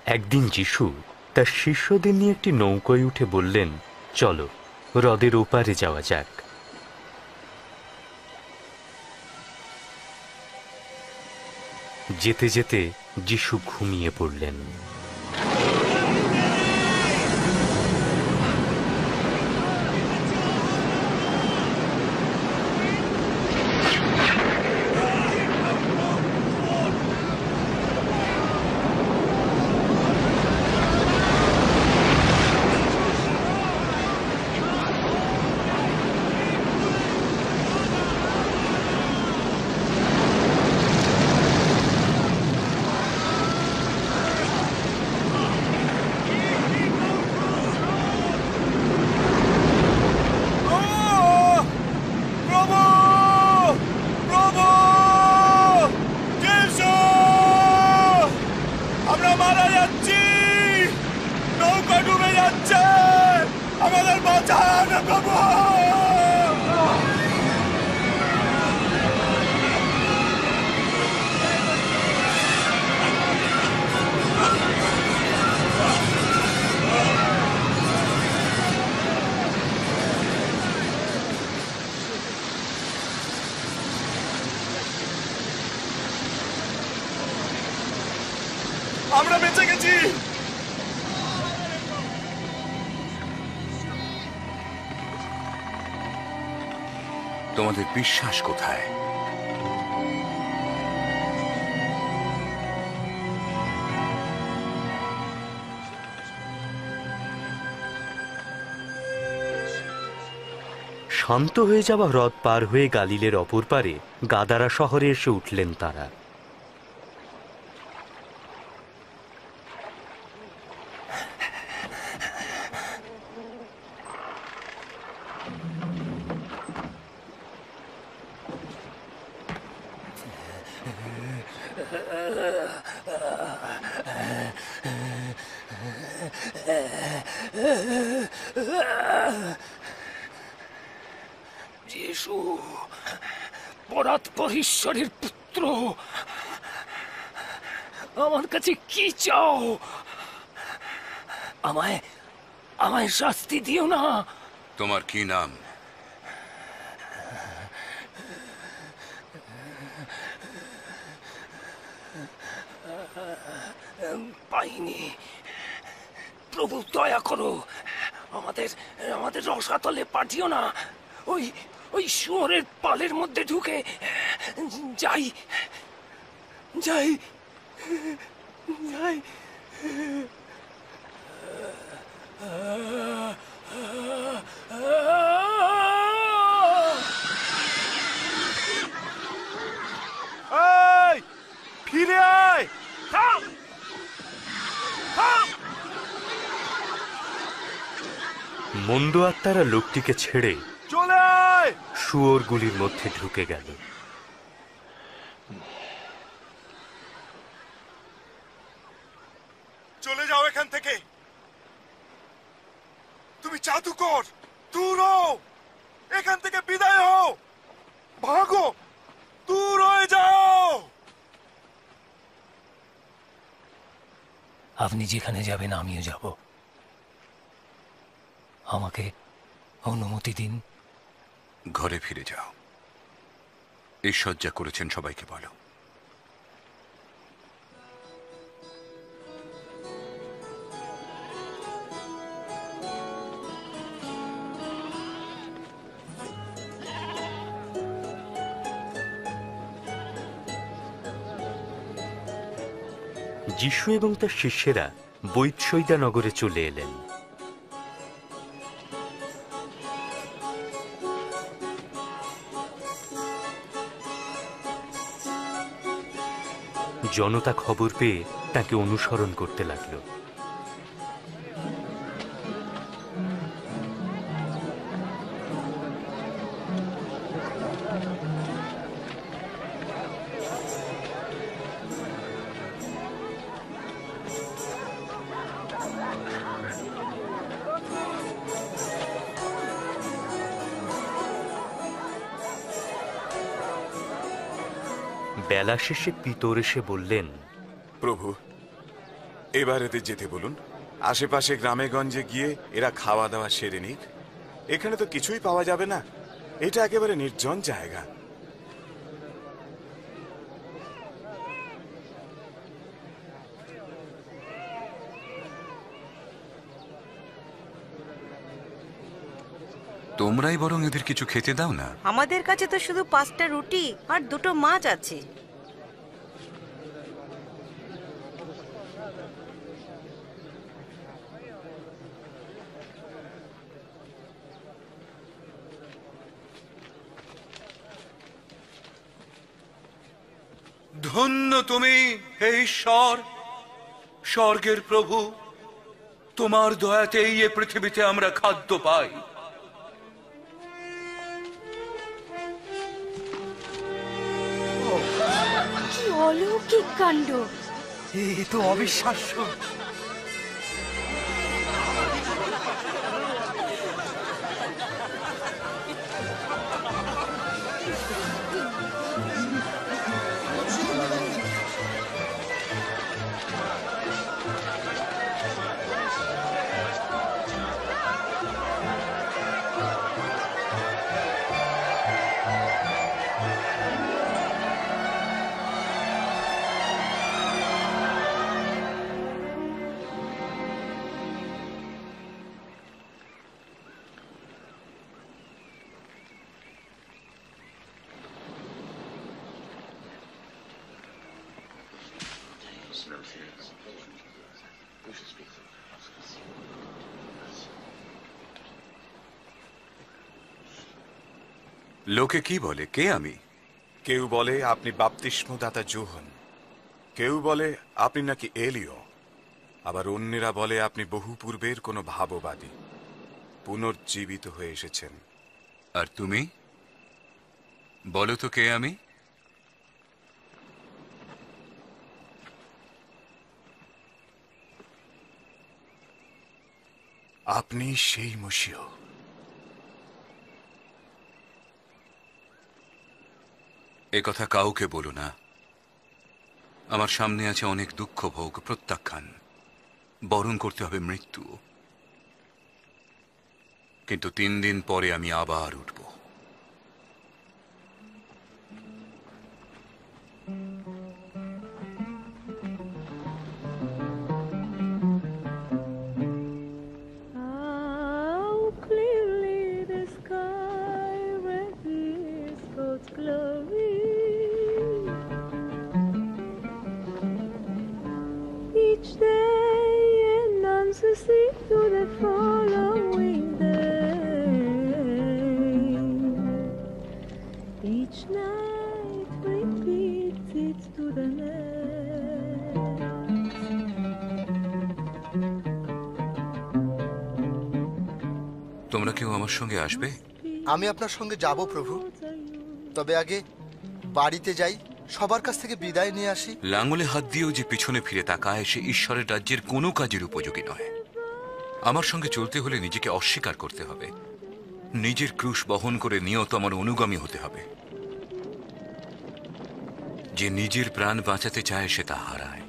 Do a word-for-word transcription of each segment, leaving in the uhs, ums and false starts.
একদিন যিশু তার শিষ্যদের নিয়ে একটি নৌকায় উঠে বললেন, চলো হ্রদের ওপারে যাওয়া যাক। যেতে যেতে যিশু ঘুমিয়ে পড়লেন। আমরা বেঁচে গেছি। তোমাদের বিশ্বাস কোথায়? শান্ত হয়ে যাওয়া হ্রদ পার হয়ে গালিলের অপর পারে গাদারা শহরে এসে উঠলেন তারা। যিশু, পরাৎপর ঈশ্বরের পুত্র, আমার কাছে কি চাও? আমায় আমায় শাস্তি দিও না। তোমার কি নাম? পাইনি। প্রভু দয়া করো, আমাদের আমাদের রসাতলে পাঠিও না। ওই ওই শুয়োরের পালের মধ্যে ঢুকে যাই যাই যাই এই, ফিরে আয়। থাম থাম। মন্দ আত্মারা লোকটিকে ছেড়ে চলে আয়। শুয়োরগুলির মধ্যে ঢুকে গেল। চলে যাও এখান থেকে। তুমি জাদুকর, দূর হও এখান থেকে, বিদায় হও, ভাগো, দূর হয়ে যাও। আপনি যেখানে যাবেন আমিও যাব। আমাকে অনুমতি দিন। ঘরে ফিরে যাও। ঈশ্বর যা করেছেন সবাইকে বলো। যিশু এবং তার শিষ্যেরা বৈৎসইদা নগরে চলে এলেন। জনতা খবর পেয়ে তাকে অনুসরণ করতে লাগলো। বেলা শেষে পিতর এসে বললেন, প্রভু, এবার এদের যেতে বলুন। আশেপাশে গ্রামে গঞ্জে গিয়ে এরা খাওয়া দাওয়া সেরে নিক। এখানে তো কিছুই পাওয়া যাবে না, এটা একেবারে নির্জন জায়গা। তোমরাই বরং এদের কিছু খেতে দাও না। আমাদের কাছে তো শুধু পাঁচটা রুটি আর দুটো মাছ আছে। ধন্য তুমি হে ঈশ্বর, স্বর্গের প্রভু। তোমার দয়াতেই এ পৃথিবীতে আমরা খাদ্য পাই। কি অলৌকিক কাণ্ড! এ তো অবিশ্বাস্য। লোকে কি বলে, কে আমি? কেউ বলে আপনি বাপ্তিস্মদাতা যোহন, কেউ বলে আপনি নাকি এলিও, আবার অন্যেরা বলে আপনি বহু পূর্বের কোনো ভাববাদী, পুনর্জীবিত হয়ে এসেছেন। আর তুমি বলো তো কে আমি? আপনি সেই মসীহ। এ কথা কাউকে বলো না। আমার সামনে আছে অনেক দুঃখ ভোগ, প্রত্যাখ্যান, বরণ করতে হবে মৃত্যু। কিন্তু তিন দিন পরে আমি আবার উঠব। How clearly the sky reveals God's glory. Each day announces it to the following day. Each night repeats it to the next. তোমরা কেউ আমার সঙ্গে আসবে? আমি আপনার সঙ্গে যাব প্রভু, তবে আগে বাড়িতে যাই, সবার কাছ থেকে বিদায় নিয়ে আসি। লাঙলে হাত দিয়েও যে পিছনে ফিরে তাকায় সে ঈশ্বরের রাজ্যের কোনো কাজের উপযোগী নয়। আমার সঙ্গে চলতে হলে নিজেকে অস্বীকার করতে হবে, নিজের ক্রুশ বহন করে নিয়ত আমার অনুগামী হতে হবে। যে নিজের প্রাণ বাঁচাতে চায় সে তা হারায়,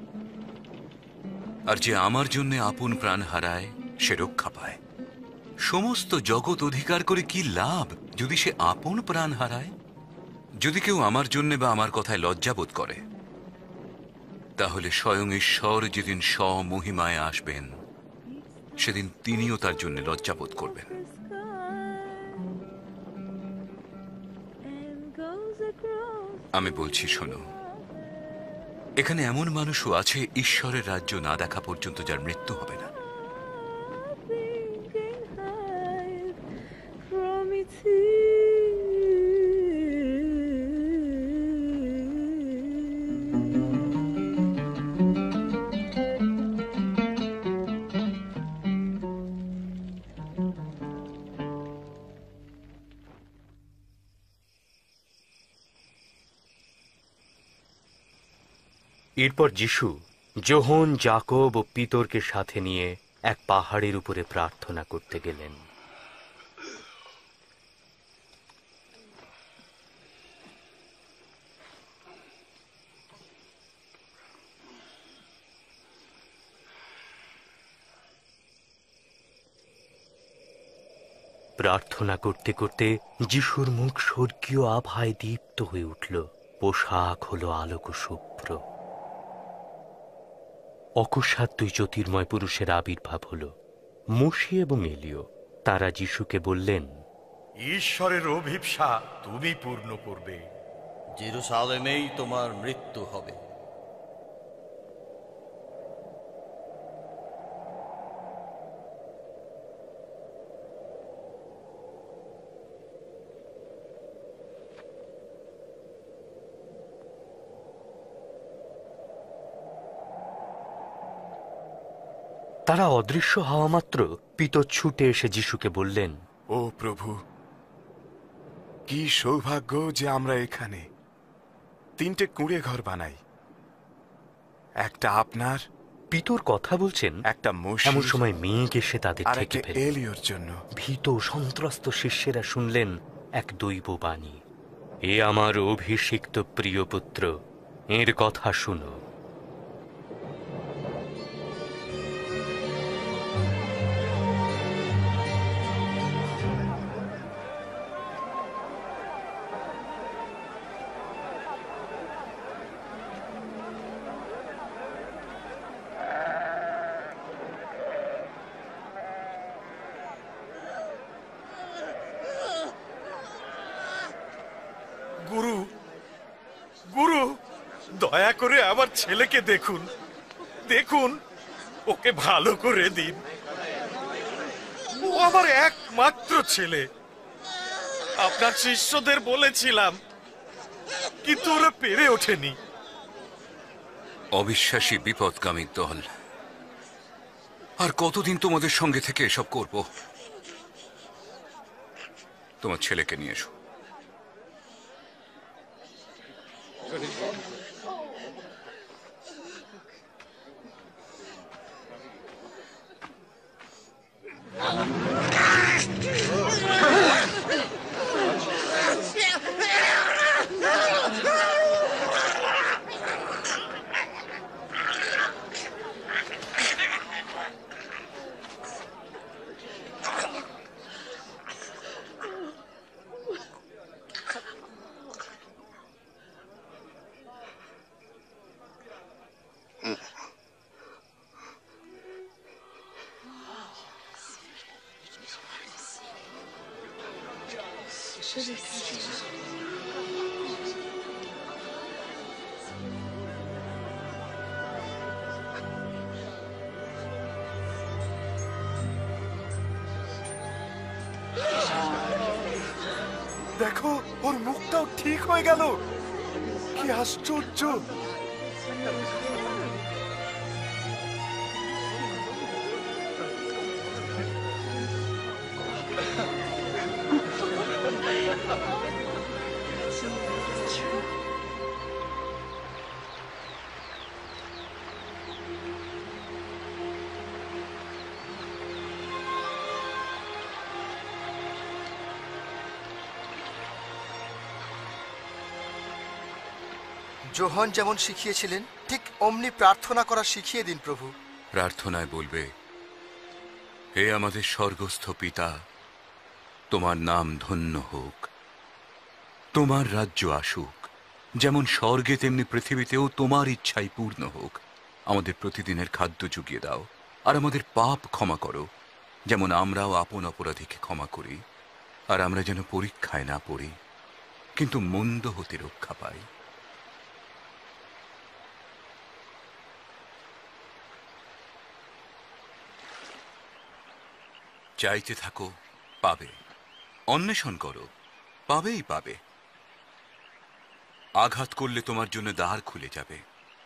আর যে আমার জন্য আপন প্রাণ হারায় সে রক্ষা পায়। সমস্ত জগৎ অধিকার করে কি লাভ যদি সে আপন প্রাণ হারায়? যদি কেউ আমার জন্য বা আমার কথায় লজ্জাবোধ করে, তাহলে স্বয়ং ঈশ্বর যেদিন স্বমহিমায় আসবেন সেদিন তিনিও তার জন্য লজ্জাবোধ করবেন। আমি বলছি শোনো, এখানে এমন মানুষও আছে ঈশ্বরের রাজ্য না দেখা পর্যন্ত যার মৃত্যু হবে না। From its এরপর যিশু যোহন, যাকব ও পিতরকে সাথে নিয়ে এক পাহাড়ের উপরে প্রার্থনা করতে গেলেন। প্রার্থনা করতে করতে যিশুর মুখ স্বর্গীয় আভায় দীপ্ত হয়ে উঠল। পোশাক হলো আলোক শুভ্র। অকস্মাৎ দুই জ্যোতির্ময় পুরুষের আবির্ভাব হল, মোশে এবং এলিয়। তারা যিশুকে বললেন, ঈশ্বরের অভিপ্সা তুমি পূর্ণ করবে। জেরুসালেমেই তোমার মৃত্যু হবে। তারা অদৃশ্য হওয়া মাত্র পিতর ছুটে এসে যিশুকে বললেন, ও প্রভু, কি সৌভাগ্য যে আমরা এখানে তিনটে কুঁড়ে ঘর বানাই, একটা আপনার, পিতর কথা বলছেন, একটা মোশে, এমন সময় মেঘ এসে তাদের আর ঢেকে একটা ফেলল। এলিয়র জন্য। ভীত সন্ত্রস্ত শিষ্যেরা শুনলেন এক দৈব বাণী, এ আমার অভিষিক্ত প্রিয় পুত্র, এর কথা শুনো। গুরু, গুরু, দয়া করে আমার ছেলেকে দেখুন, দেখুন, ওকে ভালো করে দিন। ও আমার একমাত্র ছেলে। আপনার শিষ্যদের বলেছিলাম, কিন্তু ওরা পেরে ওঠেনি। অবিশ্বাসী বিপদগামী দল, আর কতদিন তোমাদের সঙ্গে থেকে এসব করব? তোমার ছেলেকে নিয়ে এসো। দেখো, ওর মুখটাও ঠিক হয়ে গেল। কি আশ্চর্য! যোহন যেমন শিখিয়েছিলেন ঠিক অমনি প্রার্থনা করা শিখিয়ে দিন প্রভু। প্রার্থনায় বলবে, হে আমাদের স্বর্গস্থ পিতা, তোমার নাম ধন্য হোক, তোমার রাজ্য আসুক, যেমন স্বর্গে তেমনি পৃথিবীতেও তোমার ইচ্ছাই পূর্ণ হোক। আমাদের প্রতিদিনের খাদ্য জুগিয়ে দাও, আর আমাদের পাপ ক্ষমা করো, যেমন আমরাও আপন অপরাধীকে ক্ষমা করি। আর আমরা যেন পরীক্ষায় না পড়ি, কিন্তু মন্দ হতে রক্ষা পাই। চাইতে থাকো, পাবে। অন্বেষণ করো, পাবেই পাবে। আঘাত করলে তোমার জন্য দ্বার খুলে যাবে।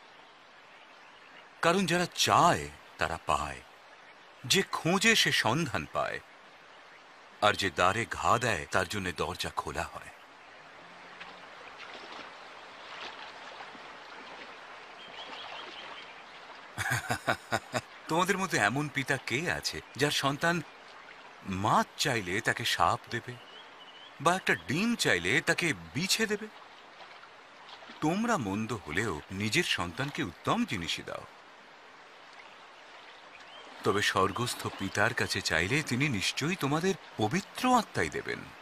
কারণ যারা চায় তারা পায়, যে খোঁজে সে সন্ধান পায়, আর যে দ্বারে ঘা দেয় তার জন্য দরজা খোলা হয়। তোমাদের মধ্যে এমন পিতা কে আছে যার সন্তান মাছ চাইলে তাকে সাপ দেবে, বা একটা ডিম চাইলে তাকে বিছে দেবে? তোমরা মন্দ হলেও নিজের সন্তানকে উত্তম জিনিসই দাও। তবে স্বর্গস্থ পিতার কাছে চাইলে তিনি নিশ্চয়ই তোমাদের পবিত্র আত্মাই দেবেন।